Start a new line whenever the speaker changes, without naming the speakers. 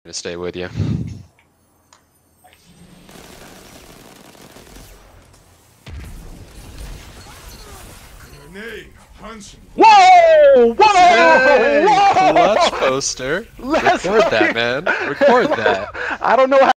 gonna stay with you.
Whoa! Whoa!
Hey,
Whoa!
clutch poster. Record that, man. Record that.
I don't know how